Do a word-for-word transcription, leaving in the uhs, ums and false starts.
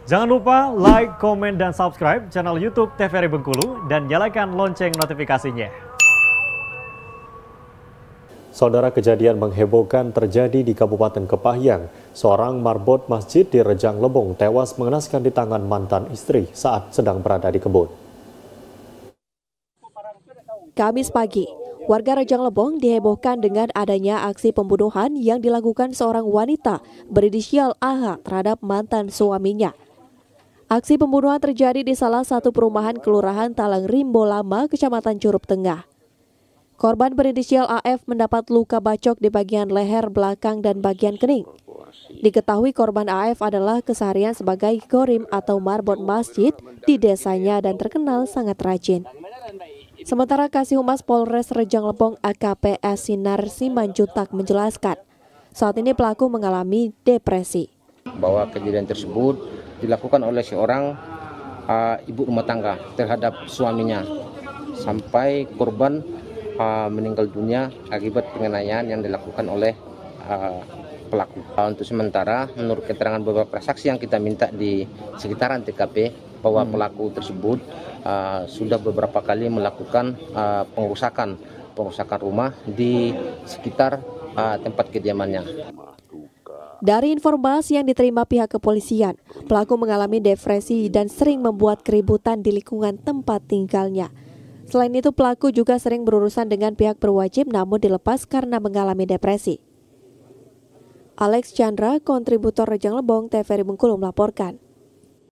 Jangan lupa like, komen, dan subscribe channel YouTube T V R I Bengkulu dan nyalakan lonceng notifikasinya. Saudara, kejadian menghebohkan terjadi di Kabupaten Kepahyang. Seorang marbot masjid di Rejang Lebong tewas mengenaskan di tangan mantan istri saat sedang berada di kebun. Kamis pagi, warga Rejang Lebong dihebohkan dengan adanya aksi pembunuhan yang dilakukan seorang wanita berinisial A H terhadap mantan suaminya. Aksi pembunuhan terjadi di salah satu perumahan Kelurahan Talang Rimbo Lama, Kecamatan Curup Tengah. Korban berinisial A F mendapat luka bacok di bagian leher belakang dan bagian kening. Diketahui korban A F adalah keseharian sebagai gorim atau marbot masjid di desanya dan terkenal sangat rajin. Sementara Kasih Humas Polres Rejang Lebong A K P S Sinar Simanjuntak menjelaskan, saat ini pelaku mengalami depresi. Bahwa kejadian tersebut dilakukan oleh seorang uh, ibu rumah tangga terhadap suaminya sampai korban uh, meninggal dunia akibat penganiayaan yang dilakukan oleh uh, pelaku. Uh, untuk sementara, menurut keterangan beberapa saksi yang kita minta di sekitaran T K P, bahwa pelaku tersebut uh, sudah beberapa kali melakukan uh, pengrusakan pengrusakan rumah di sekitar uh, tempat kediamannya. Dari informasi yang diterima pihak kepolisian, pelaku mengalami depresi dan sering membuat keributan di lingkungan tempat tinggalnya. Selain itu, pelaku juga sering berurusan dengan pihak berwajib namun dilepas karena mengalami depresi. Alex Chandra, kontributor Rejang Lebong, T V R I Bengkulu melaporkan.